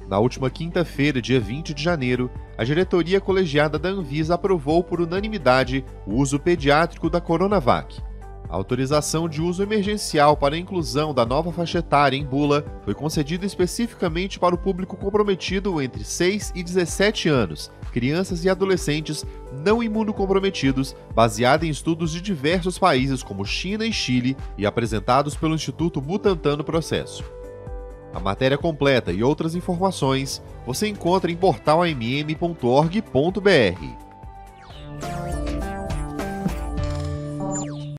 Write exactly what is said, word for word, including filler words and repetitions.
Na última quinta-feira, dia vinte de janeiro, a diretoria colegiada da Anvisa aprovou por unanimidade o uso pediátrico da Coronavac. A autorização de uso emergencial para a inclusão da nova faixa etária em bula foi concedida especificamente para o público comprometido entre seis e dezessete anos, crianças e adolescentes não imunocomprometidos, baseada em estudos de diversos países como China e Chile e apresentados pelo Instituto Butantan no processo. A matéria completa e outras informações você encontra em portal a m m ponto org ponto b r.